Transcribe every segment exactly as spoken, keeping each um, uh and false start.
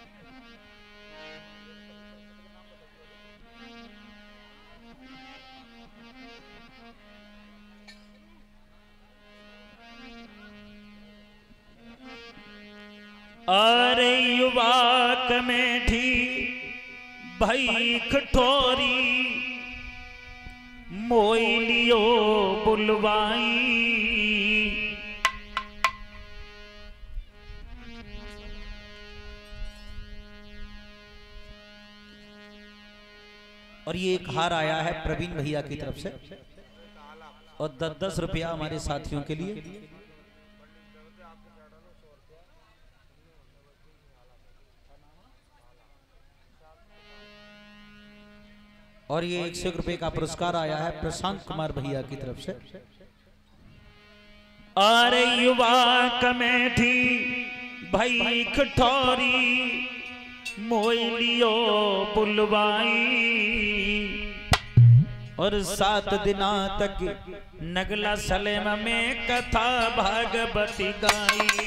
अरे युवा कमेठी भाई कठोरी मोइलियो बुलवाई। और ये एक हार आया है प्रवीण भैया की तरफ से और दस दस रुपया हमारे साथियों के लिए। और ये एक सौ रुपए का पुरस्कार आया है प्रशांत कुमार भैया की तरफ से। अरे युवा कमेठी भाई कठोरी मोइलियो बुलवाई। और सात दिना तक नगला सलेम में कथा भागवती गाई।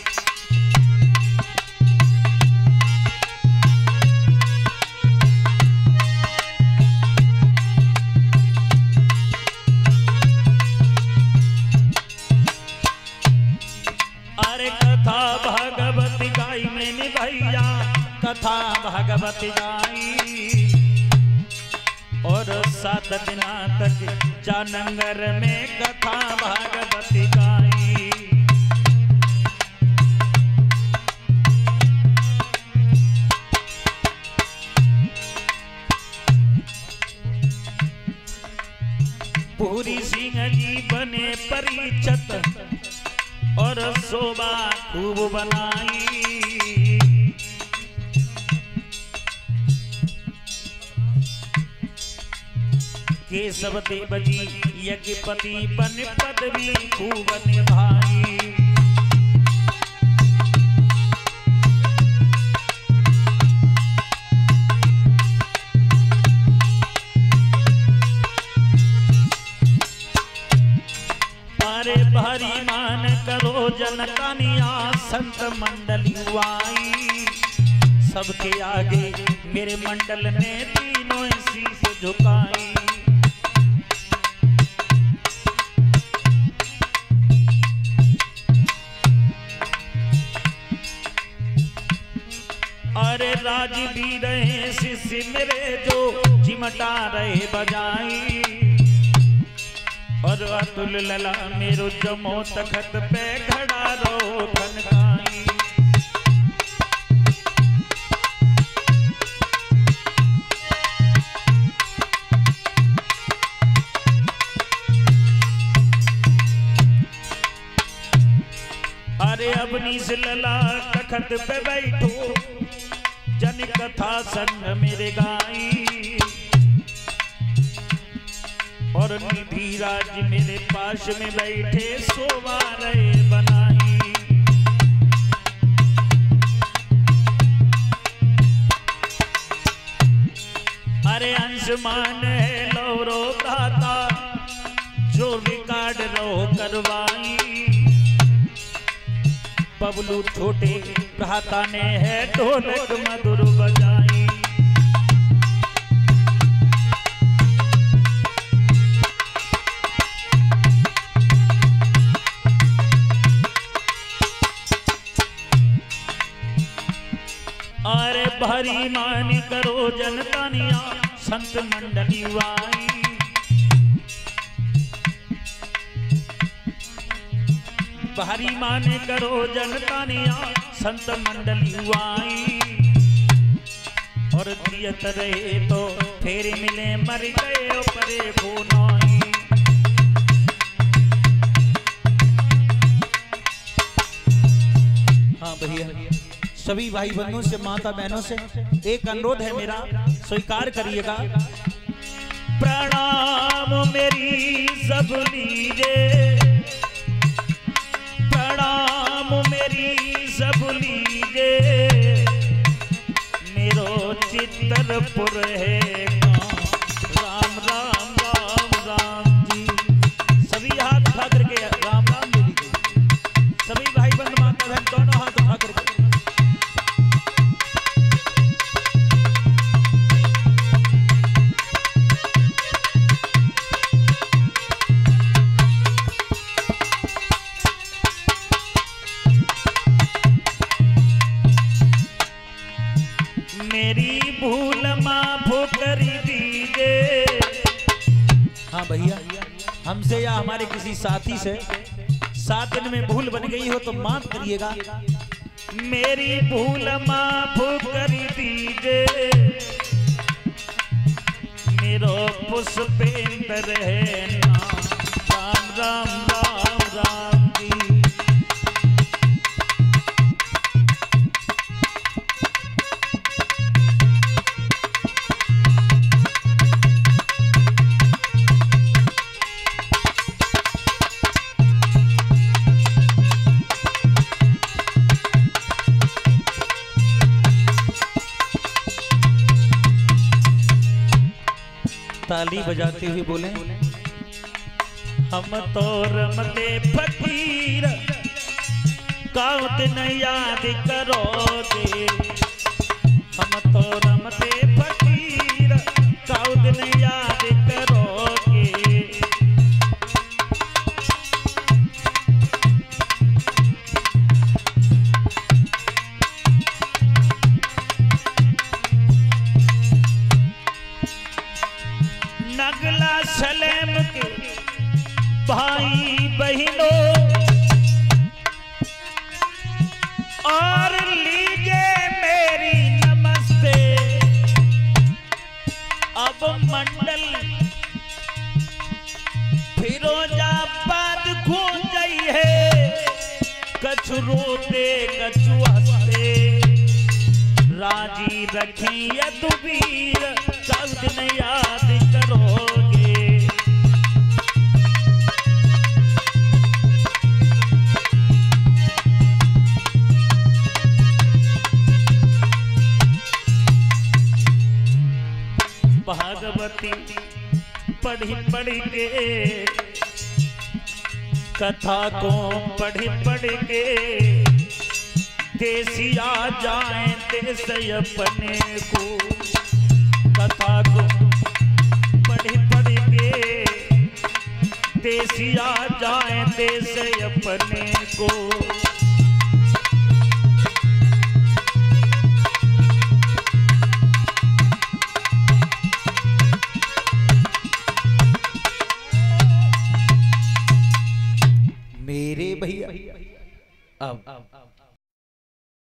कथा भागवती गाई मैंने भैया कथा भागवती गाई। और सात दिना तक जानंगर में कथा भागवती गाई। पूरी सिंह जी बने परिचित और शोभा खूब बनाई। केशव देव जी यज्ञपति बन पदवी खूब निभाई। अरे भारी मान करो जनतानिया संत मंडली आई। सबके आगे मेरे मंडल ने तीनों शीश झुकाई। अरे राज भी रहे शिष्य मेरे जो चिमटा रहे बजाई। और अतुल लला मेरो जमो तखत पे खड़ा रो खनकाई। अरे अबनीस लला तखत पे बैठो जन कथा संग मेरे गाई। और निधि राज मेरे पास में बैठे शोभा रहे बनाई। अरे अंशमान है लौरो दाता जो रिकॉर्ड रो करवाई। बबलू छोटे भ्राता ने है ढोलक मधुर बजाई। अरे भारी मानी करो जनतानिया संत मंडली आई। भारी माने करो जनतानिया संत मंडली आई। और दियत रहे तो फेरे मिले मर गए परे फोनाई। हाँ भैया सभी भाई बंधुओं से माता बहनों से एक अनुरोध है मेरा, स्वीकार करिएगा। प्रणाम मेरी सब लीजे, प्रणाम मेरी सब लीजे। मेरो चित्तरपुर है राम राम राम राम जी। सभी हाथ उठा करके राम राम ले लीजिए। सभी भाई बंधु माता बहन दोनों हाथ उठा करके मेरी भूल माफ कर दीजिए। हाँ भैया, हमसे या हमारे किसी साथी से सात दिन में भूल बन गई हो तो माफ करिएगा। मेरी भूल माफ कर दीजिए। मेरो पुष्पेंद्र है नाम, राम राम राम राम जी। ताली बजाते हुए बोले, हम तो रमते फकीर काऊ दिन याद करोगे। हम तो रमते फकीर काऊ दिन याद करोगे। नगला सलेम के भाई बहनों और लीजिए मेरी नमस्ते। अब मंडल फिरोजाबाद घूम गई है, कछु रोते कछु हंसते। राजी रखी यदुवीर सब दिन याद करोगे। भागवती पढ़ी पढ़ी के कथा को पढ़ी पढ़ी के देसिया जाए देश अपने को। कथा को पढ़ी पढ़ी के देसिया जाए देश अपने को। मेरे भैया अब